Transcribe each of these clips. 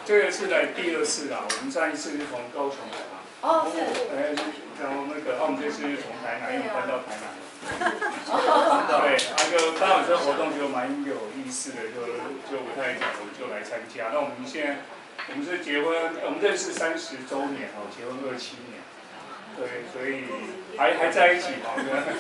这个是来第2次啦，我们上一次是从高雄来嘛。 哦，是。 然后我们这次是从台南，因为我们搬到台南。对，就刚好这活动就蛮有意思的，就不太讲，我就来参加。那我们现在是结婚，我们认识30周年哦，结婚27年。对，所以还在一起嘛，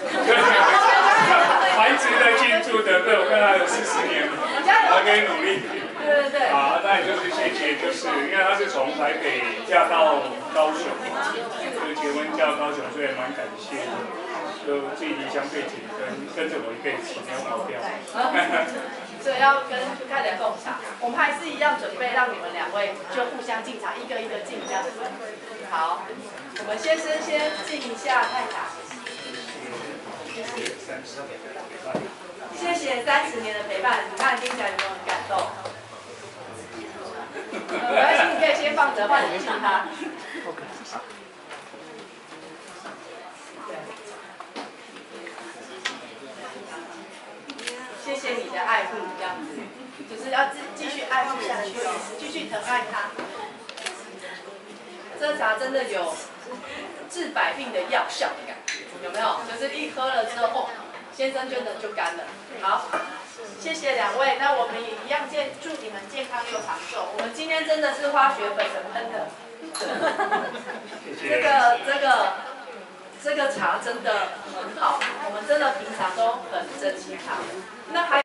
蛮值得庆祝的。对，我看他有40年，还可以努力。 对。 啊，那也就是谢谢，就是因为他是从台北嫁到高雄，就结婚嫁到高雄，所以蛮感谢的。就自己离乡背景跟着我一辈子，没有跑掉。 所以要跟大家共茶，我们还是一样准备让你们2位就互相敬茶，一个一个敬这样子。好，我们先生先敬一下太太。谢谢30年的陪伴，你看听起来有没有很感动？没关系，你可以先放着，换你敬他。谢谢你的爱护，这样子，就是要继续爱护下去，继续疼爱他。这茶真的有治百病的药效的感觉，有没有？就是一喝了之后，先生真的就干了。好，谢谢2位，那我们也一样祝你们健康又长寿。我们今天真的是花血粉喷的，这个茶真的很好，我们真的平常都很珍惜它。那还